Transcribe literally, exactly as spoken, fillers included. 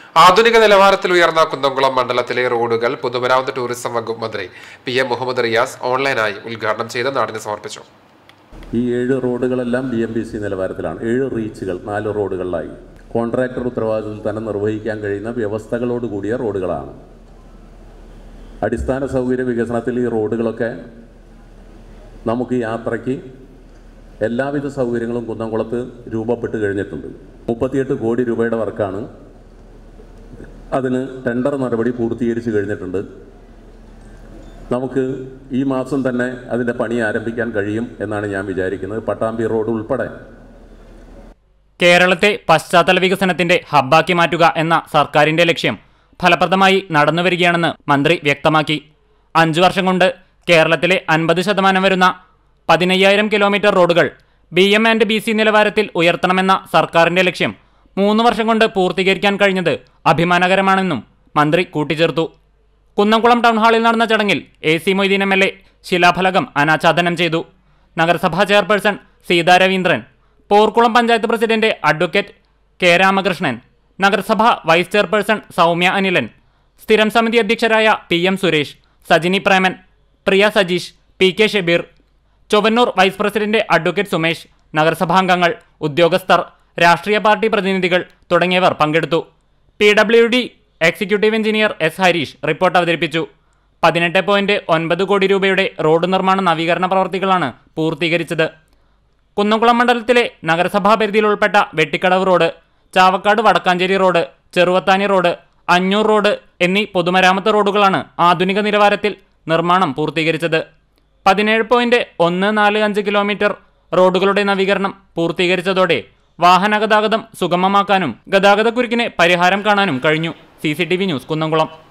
ആധുനിക നിലവാരത്തിൽ ഉയർന്ന കുന്നംകുളം മണ്ഡലത്തിലെ റോഡുകൾ പൊതുമരാമത്ത് ടൂറിസം വകുപ്പ് മന്ത്രി പി എം മുഹമ്മദ് റിയാസ് ഓൺലൈനായി ഉദ്ഘാടനം ചെയ്ത് നാടിന് സമർപ്പിച്ചു. ഈ ഏഴ് റോഡുകളെല്ലാം ബി എം ബി സി നിലവാരത്തിലാണ്. ഏഴ് റീച്ചുകൾ നാല് റോഡുകളിലായി കോൺട്രാക്ടർ ഉത്തരവാദിത്തത്തിൽ തന്നെ നിർവഹിക്കാൻ കഴിയുന്ന വ്യവസ്ഥകളോട് കൂടിയ റോഡുകളാണ്. അടിസ്ഥാന സൗകര്യ വികസനത്തിൽ ഈ റോഡുകളൊക്കെ നമുക്ക് യാത്രയ്ക്ക് എല്ലാവിധ സൗകര്യങ്ങളും കുന്നംകുളത്ത് രൂപപ്പെട്ട് കഴിഞ്ഞിട്ടുണ്ട്. മുപ്പത്തിയെട്ട് കോടി രൂപയുടെ വർക്കാണ്. അതിന് ടെൻഡർ നടപടി പൂർത്തീകരിച്ച് കഴിഞ്ഞിട്ടുണ്ട്. നമുക്ക് ഈ മാസം തന്നെ അതിൻ്റെ പണി ആരംഭിക്കാൻ കഴിയും എന്നാണ് ഞാൻ വിചാരിക്കുന്നത്. പട്ടാമ്പി റോഡ് ഉൾപ്പെടെ കേരളത്തെ പശ്ചാത്തല വികസനത്തിന്റെ ഹബ്ബാക്കി മാറ്റുക എന്ന സർക്കാരിന്റെ ലക്ഷ്യം ഫലപ്രദമായി നടന്നുവരികയാണെന്ന് മന്ത്രി വ്യക്തമാക്കി. അഞ്ചു വർഷം കൊണ്ട് കേരളത്തിലെ അൻപത് ശതമാനം വരുന്ന പതിനയ്യായിരം കിലോമീറ്റർ റോഡുകൾ B M and B C നിലവാരത്തിൽ ഉയർത്തണമെന്ന സർക്കാരിന്റെ ലക്ഷ്യം മൂന്ന് വർഷം കൊണ്ട് പൂർത്തീകരിക്കാൻ കഴിഞ്ഞത് അഭിമാനകരമാണെന്നും മന്ത്രി കൂട്ടിച്ചേർത്തു. കുന്നംകുളം ടൗൺ ഹാളിൽ നടന്ന ചടങ്ങിൽ A C Moideen M L A ശിലാഫലകം അനാച്ഛാദനം ചെയ്തു. നഗരസഭാ chairperson Seetha Raveendran, Porkulam panchayat president advocate K Ramakrishnan, നഗരസഭാ വൈസ് ചെയർപേഴ്സൺ സൗമ്യ അനിലൻ, സ്ഥിരം സമിതി അധ്യക്ഷരായ P M Suresh, Sajini Preman, Priya Sajeesh, P K Shabeer, Chowwannur vice president advocate Sumesh, നഗരസഭാംഗങ്ങൾ, ഉദ്യോഗസ്ഥർ, രാഷ്ട്രീയ പാർട്ടി പ്രതിനിധികൾ തുടങ്ങിയവർ പങ്കെടുത്തു. P W D executive engineer S Harish report അവതരിപ്പിച്ചു. പതിനെട്ട് പോയിന്റ് ഒൻപത് കോടി രൂപയുടെ റോഡ് നിർമ്മാണ നവീകരണ പ്രവർത്തികളാണ് പൂർത്തീകരിച്ചത്. കുന്നംകുളം മണ്ഡലത്തിലെ നഗരസഭാ പരിധിയിൽ ഉൾപ്പെട്ട Vettikkadavu road, Chavakkad Vadakkanchery road, Cheruvathani road, Anjoor road എന്നീ പൊതുമരാമത്ത് റോഡുകളാണ് ആധുനിക നിലവാരത്തിൽ നിർമ്മാണം പൂർത്തീകരിച്ചത്. പതിനേഴ് പോയിന്റ് ഒന്ന് നാല് അഞ്ച് കിലോമീറ്റർ റോഡുകളുടെ നവീകരണം പൂർത്തീകരിച്ചതോടെ വാഹനഗതാഗതം സുഗമമാക്കാനും ഗതാഗതക്കുരുക്കിന് പരിഹാരം കാണാനും കഴിഞ്ഞു. C C T V news Kunnamkulam.